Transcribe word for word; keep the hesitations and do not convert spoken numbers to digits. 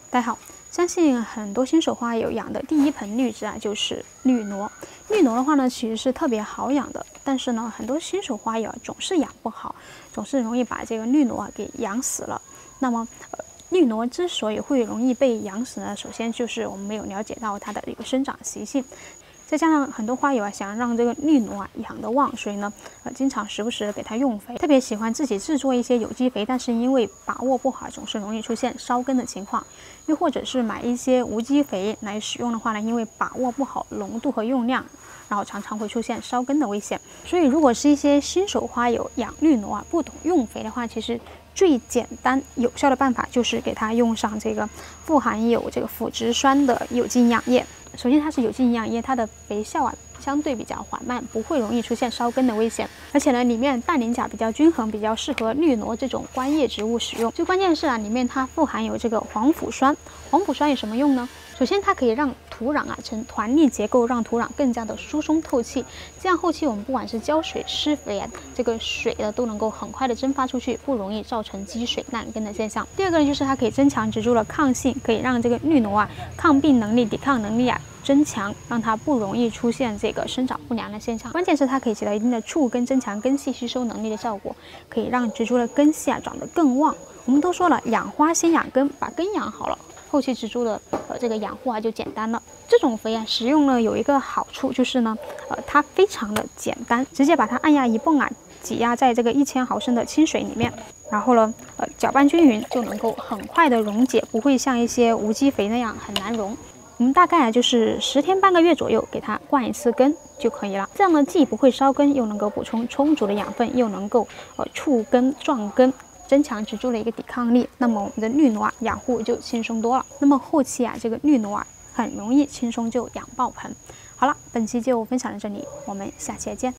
大家好，相信很多新手花友养的第一盆绿植啊，就是绿萝。绿萝的话呢，其实是特别好养的，但是呢，很多新手花友总是养不好，总是容易把这个绿萝啊给养死了。那么，呃，绿萝之所以会容易被养死呢，首先就是我们没有了解到它的一个生长习性。 再加上很多花友啊，想让这个绿萝啊养得旺，所以呢，呃，经常时不时的给它用肥，特别喜欢自己制作一些有机肥，但是因为把握不好，总是容易出现烧根的情况。又或者是买一些无机肥来使用的话呢，因为把握不好浓度和用量，然后常常会出现烧根的危险。所以，如果是一些新手花友养绿萝啊，不懂用肥的话，其实最简单有效的办法就是给它用上这个富含有这个腐殖酸的有机营养液。 首先，它是有机营养液，它的肥效啊相对比较缓慢，不会容易出现烧根的危险。而且呢，里面氮磷钾比较均衡，比较适合绿萝这种观叶植物使用。最关键的是啊，里面它富含有这个黄腐酸。黄腐酸有什么用呢？首先，它可以让土壤啊呈团粒结构，让土壤更加的疏松透气。这样后期我们不管是浇水、施肥啊，这个水呢都能够很快的蒸发出去，不容易造成积水烂根的现象。第二个呢，就是它可以增强植株的抗性，可以让这个绿萝啊抗病能力、抵抗能力啊 增强，让它不容易出现这个生长不良的现象。关键是它可以起到一定的促根、增强根系吸收能力的效果，可以让植株的根系啊长得更旺。我们都说了，养花先养根，把根养好了，后期植株的呃这个养护啊就简单了。这种肥啊，使用呢有一个好处就是呢，呃它非常的简单，直接把它按压一泵啊，挤压在这个一千毫升的清水里面。 然后呢，呃，搅拌均匀就能够很快的溶解，不会像一些无机肥那样很难溶。我们大概啊就是十天半个月左右给它灌一次根就可以了。这样呢，既不会烧根，又能够补充充足的养分，又能够呃促根壮根，增强植株的一个抵抗力。那么我们的绿萝啊养护就轻松多了。那么后期啊，这个绿萝啊很容易轻松就养爆盆。好了，本期就分享到这里，我们下期再见。